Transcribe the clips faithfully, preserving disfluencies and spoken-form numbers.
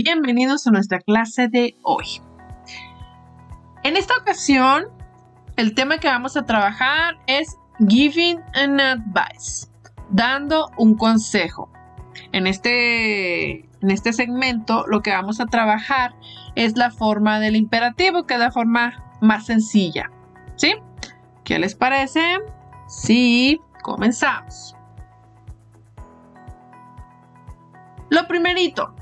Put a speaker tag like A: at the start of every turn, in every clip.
A: bienvenidos a nuestra clase de hoy. En esta ocasión, el tema que vamos a trabajar es Giving an Advice, dando un consejo. En este, en este segmento lo que vamos a trabajar es la forma del imperativo, que es la forma más sencilla, ¿sí? ¿Qué les parece? Sí, comenzamos. Lo primerito,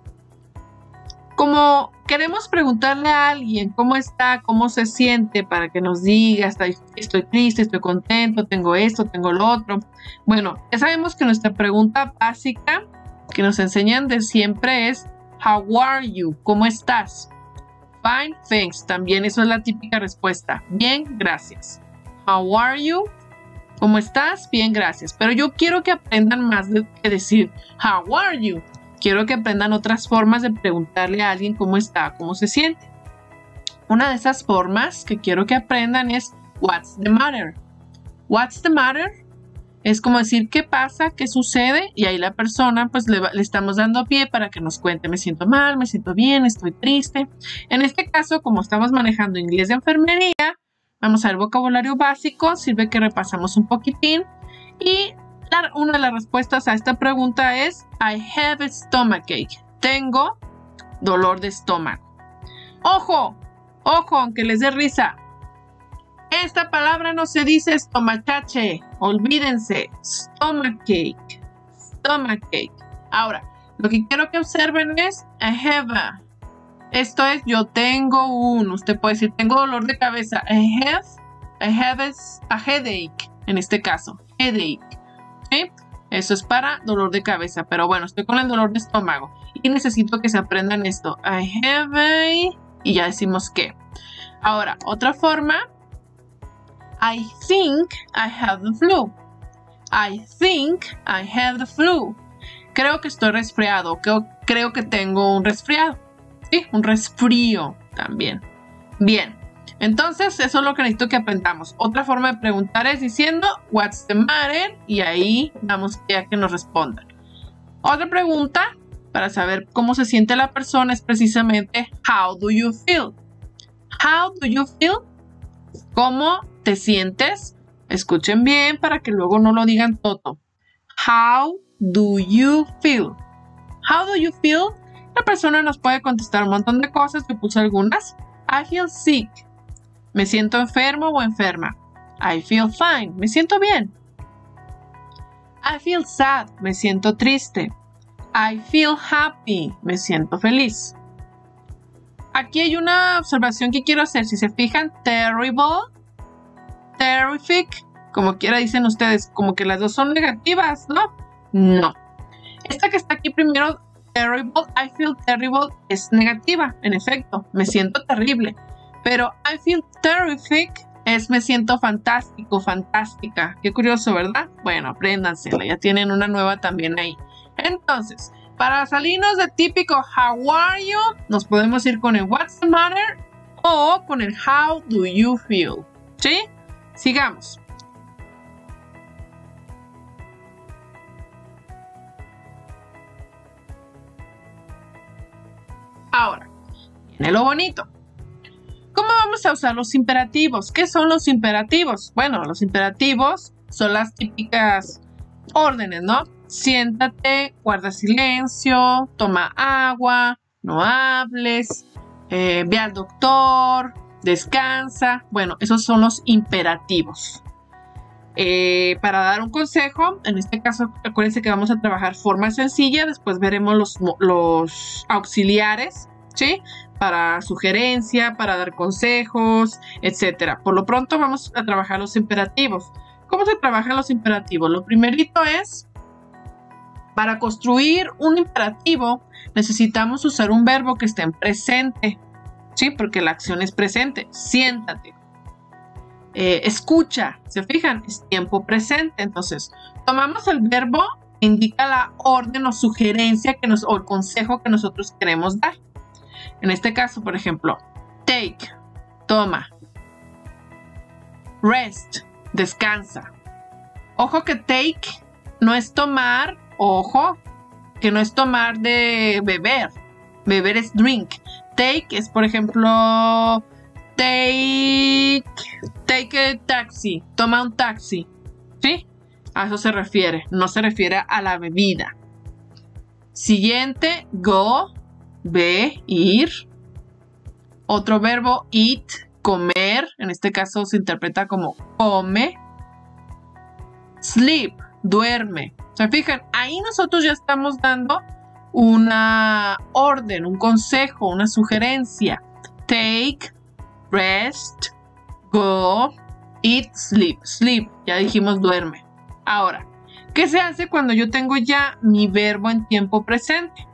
A: como queremos preguntarle a alguien cómo está, cómo se siente, para que nos diga, estoy, estoy triste, estoy contento, tengo esto, tengo lo otro. Bueno, ya sabemos que nuestra pregunta básica que nos enseñan de siempre es How are you? ¿Cómo estás? Fine, thanks. También eso es la típica respuesta. Bien, gracias. How are you? ¿Cómo estás? Bien, gracias. Pero yo quiero que aprendan más de que decir How are you? Quiero que aprendan otras formas de preguntarle a alguien cómo está, cómo se siente. Una de esas formas que quiero que aprendan es What's the matter? What's the matter? Es como decir qué pasa, qué sucede, y ahí la persona pues le, le estamos dando pie para que nos cuente. Me siento mal, me siento bien, estoy triste. En este caso, como estamos manejando inglés de enfermería, vamos a ver vocabulario básico, sirve que repasamos un poquitín. Y la, una de las respuestas a esta pregunta es I have a stomachache. Tengo dolor de estómago. Ojo, ojo, aunque les dé risa. Esta palabra no se dice estomachache. Olvídense. Stomachache. Stomachache. Ahora, lo que quiero que observen es I have a. Esto es yo tengo un. Usted puede decir tengo dolor de cabeza. I have. I have a headache. En este caso. Headache. ¿Sí? Eso es para dolor de cabeza. Pero bueno, estoy con el dolor de estómago. Y necesito que se aprendan esto. I have a. Y ya decimos que. Ahora, otra forma. I think I have the flu. I think I have the flu. Creo que estoy resfriado. Creo, creo que tengo un resfriado. Sí, un resfrío también. Bien. Entonces, eso es lo que necesito que aprendamos. Otra forma de preguntar es diciendo What's the matter? Y ahí damos ya que nos respondan. Otra pregunta para saber cómo se siente la persona es precisamente How do you feel? How do you feel? ¿Cómo te sientes? Escuchen bien para que luego no lo digan todo. How do you feel? How do you feel? La persona nos puede contestar un montón de cosas. Yo puse algunas. I feel sick. Me siento enfermo o enferma. I feel fine. Me siento bien. I feel sad. Me siento triste. I feel happy. Me siento feliz. Aquí hay una observación que quiero hacer. Si se fijan, terrible, terrific, como quiera dicen ustedes, como que las dos son negativas, ¿no? No. Esta que está aquí primero, terrible, I feel terrible, es negativa, en efecto, me siento terrible. Pero I feel terrific es me siento fantástico, fantástica. Qué curioso, ¿verdad? Bueno, apréndansela, ya tienen una nueva también ahí. Entonces, para salirnos de típico How are you, nos podemos ir con el What's the matter o con el How do you feel. ¿Sí? Sigamos. Ahora, viene lo bonito. ¿Cómo vamos a usar los imperativos? ¿Qué son los imperativos? Bueno, los imperativos son las típicas órdenes, ¿no? Siéntate, guarda silencio, toma agua, no hables, eh, ve al doctor, descansa. Bueno, esos son los imperativos. Eh, para dar un consejo, en este caso, acuérdense que vamos a trabajar forma sencilla, después veremos los, los auxiliares, ¿sí? Para sugerencia, para dar consejos, etcétera. Por lo pronto vamos a trabajar los imperativos. ¿Cómo se trabajan los imperativos? Lo primerito es, para construir un imperativo, necesitamos usar un verbo que esté en presente, ¿sí? Porque la acción es presente. Siéntate. Eh, escucha. ¿Se fijan? Es tiempo presente. Entonces, tomamos el verbo, indica la orden o sugerencia que nos, o el consejo que nosotros queremos dar. En este caso, por ejemplo, take, toma. Rest, descansa. Ojo que take no es tomar, ojo, que no es tomar de beber. Beber es drink. Take es, por ejemplo, take, take a taxi. Toma un taxi. ¿Sí? A eso se refiere. No se refiere a la bebida. Siguiente, go, ve, ir. Otro verbo, eat, comer. En este caso se interpreta como come. Sleep, duerme. ¿Se fijan? Ahí nosotros ya estamos dando una orden, un consejo, una sugerencia. Take, rest, go, eat, sleep. Sleep, ya dijimos duerme. Ahora, ¿qué se hace cuando yo tengo ya mi verbo en tiempo presente?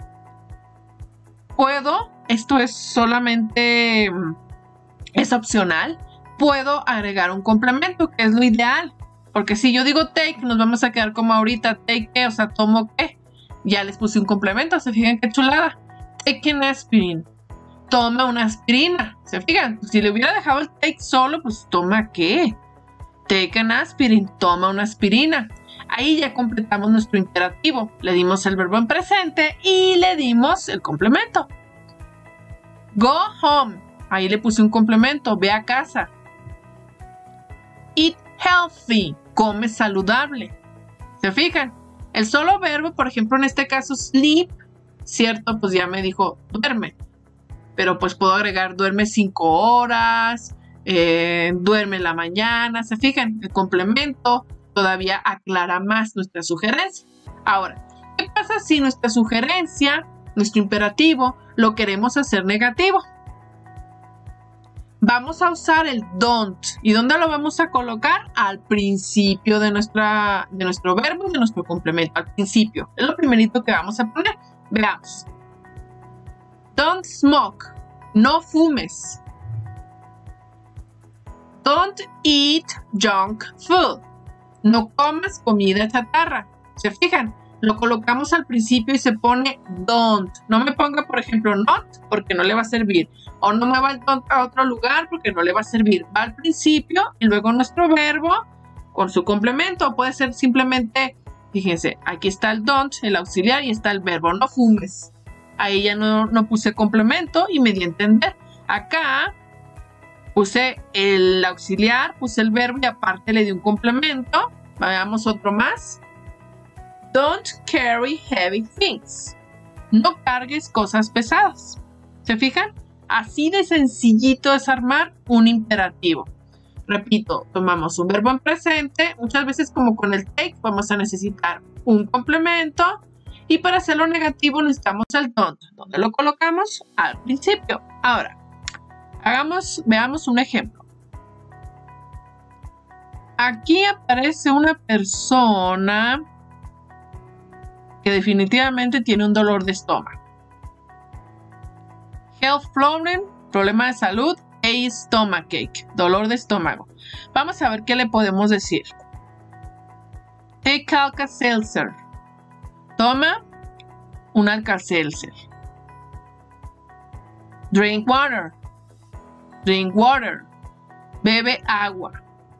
A: Puedo, esto es solamente, es opcional, puedo agregar un complemento, que es lo ideal. Porque si yo digo take, nos vamos a quedar como ahorita, take qué, o sea, tomo qué. Ya les puse un complemento, ¿se fijan qué chulada? Take an aspirin. Toma una aspirina. ¿Se fijan? Si le hubiera dejado el take solo, pues toma qué. Take an aspirin. Toma una aspirina. Ahí ya completamos nuestro imperativo. Le dimos el verbo en presente y le dimos el complemento. Go home. Ahí le puse un complemento. Ve a casa. Eat healthy. Come saludable. ¿Se fijan? El solo verbo, por ejemplo, en este caso, sleep, ¿cierto? Pues ya me dijo, duerme. Pero pues puedo agregar, duerme cinco horas, eh, duerme en la mañana. ¿Se fijan? El complemento todavía aclara más nuestra sugerencia. Ahora, ¿qué pasa si nuestra sugerencia, nuestro imperativo, lo queremos hacer negativo? Vamos a usar el don't. ¿Y dónde lo vamos a colocar? Al principio de, nuestra, de nuestro verbo, de nuestro complemento. Al principio. Es lo primerito que vamos a poner. Veamos. Don't smoke. No fumes. Don't eat junk food. No comas comida chatarra. ¿Se fijan? Lo colocamos al principio y se pone don't. No me ponga, por ejemplo, not, porque no le va a servir. O no me va el don't a otro lugar porque no le va a servir. Va al principio y luego nuestro verbo con su complemento. Puede ser simplemente, fíjense, aquí está el don't, el auxiliar, y está el verbo, no fumes. Ahí ya no, no puse complemento y me di a entender. Acá puse el auxiliar, puse el verbo y aparte le di un complemento. Veamos otro más. Don't carry heavy things. No cargues cosas pesadas. ¿Se fijan? Así de sencillito es armar un imperativo. Repito, tomamos un verbo en presente. Muchas veces, como con el take, vamos a necesitar un complemento. Y para hacerlo negativo necesitamos el don't. ¿Dónde lo colocamos? Al principio. Ahora, hagamos, veamos un ejemplo. Aquí aparece una persona que definitivamente tiene un dolor de estómago. Health problem, problema de salud, a stomachache, dolor de estómago. Vamos a ver qué le podemos decir. Take Alka-Seltzer. Toma un Alka-Seltzer. Drink water. Drink water. Bebe agua.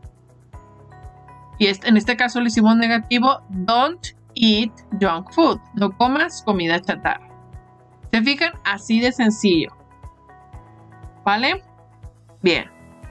A: Y en este caso le hicimos negativo. Don't eat junk food. No comas comida chatarra. ¿Se fijan? Así de sencillo. ¿Vale? Bien.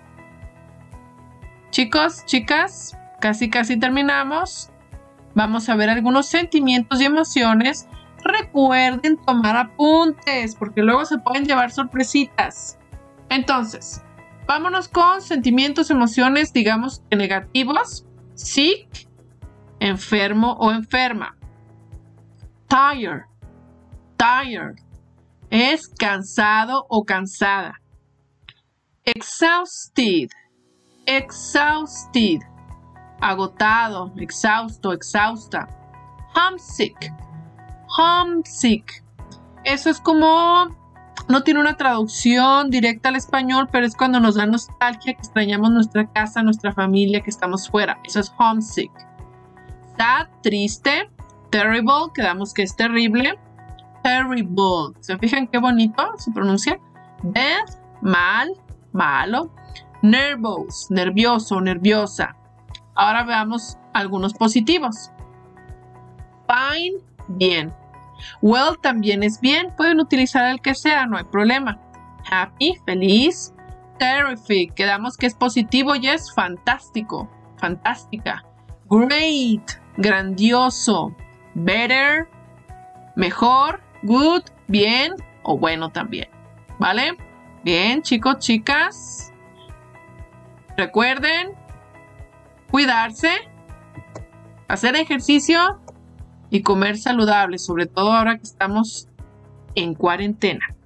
A: Chicos, chicas, casi casi terminamos. Vamos a ver algunos sentimientos y emociones. Recuerden tomar apuntes, porque luego se pueden llevar sorpresitas. Entonces, vámonos con sentimientos, emociones, digamos que negativos. Sick, enfermo o enferma. Tired, tired, es cansado o cansada. Exhausted, exhausted, agotado, exhausto, exhausta. Homesick, homesick, eso es como, no tiene una traducción directa al español, pero es cuando nos da nostalgia, que extrañamos nuestra casa, nuestra familia, que estamos fuera. Eso es homesick. Sad, triste. Terrible, quedamos que es terrible. Terrible, ¿se fijan qué bonito se pronuncia? Bad, mal, malo. Nervous, nervioso, nerviosa. Ahora veamos algunos positivos. Fine, bien. Well también es bien. Pueden utilizar el que sea, no hay problema. Happy, feliz. Terrific, quedamos que es positivo y es fantástico, fantástica. Great, grandioso. Better, mejor. Good, bien o bueno también. ¿Vale? Bien, chicos, chicas. Recuerden cuidarse, hacer ejercicio y comer saludable, sobre todo ahora que estamos en cuarentena.